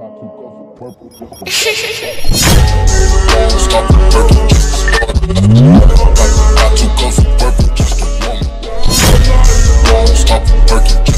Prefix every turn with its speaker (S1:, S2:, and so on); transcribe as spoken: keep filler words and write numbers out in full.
S1: Stop the purple just to start. Got two cups of purple just a woman. Stop the purple.